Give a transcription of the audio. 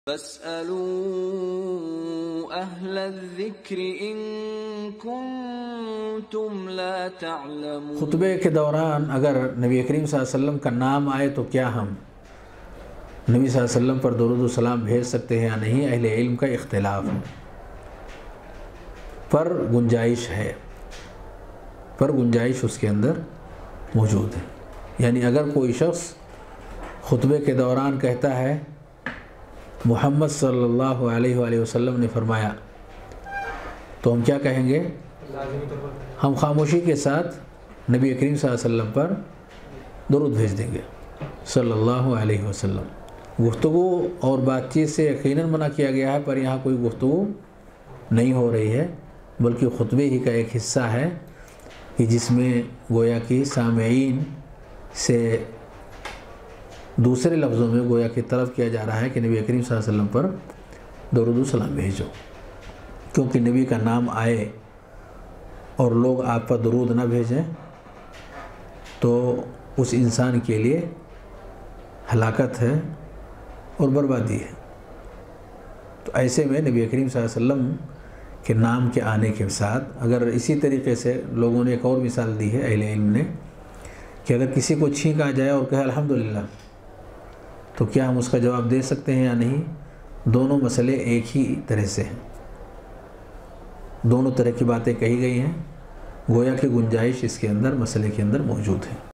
فاسألوا أهل الذکر ان کنتم لا تعلمون۔ خطبے کے دوران اگر نبی کریم صلی اللہ علیہ وسلم کا نام آئے تو کیا ہم نبی صلی اللہ علیہ وسلم پر درود و سلام بھیج سکتے ہیں یا نہیں؟ اہل علم کا اختلاف ہے، پر گنجائش اس کے اندر موجود ہے۔ یعنی اگر کوئی شخص خطبے کے دوران کہتا ہے محمد صلی اللہ علیہ وآلہ وسلم نے فرمایا، تو ہم کیا کہیں گے؟ ہم خاموشی کے ساتھ نبی کریم صلی اللہ علیہ وسلم پر درود بھیج دیں گے صلی اللہ علیہ وسلم۔ گفتگو اور بات چیت سے یقیناً منع کیا گیا ہے، پر یہاں کوئی گفتگو نہیں ہو رہی ہے، بلکہ خطبے ہی کا ایک حصہ ہے کہ جس میں گویا کہ سامعین سے دوسرے لفظوں میں گویا کہ طلب کیا جا رہا ہے کہ نبی کریم صلی اللہ علیہ وسلم پر درود و سلام بھیجو، کیونکہ نبی کا نام آئے اور لوگ آپ پر درود نہ بھیجیں تو اس انسان کے لیے ہلاکت ہے اور بربادی ہے۔ تو ایسے میں نبی کریم صلی اللہ علیہ وسلم کے نام کے آنے کے ساتھ اگر اسی طریقے سے لوگوں نے ایک اور مثال دی ہے اہل علم نے کہ اگر کسی کو چھینک آ جائے اور کہے الحمدللہ، تو کیا ہم اس کا جواب دے سکتے ہیں یا نہیں؟ دونوں مسئلے ایک ہی طرح سے ہیں، دونوں طرح کی باتیں کہی گئی ہیں، گویا کہ گنجائش اس کے اندر مسئلے کے اندر موجود ہے۔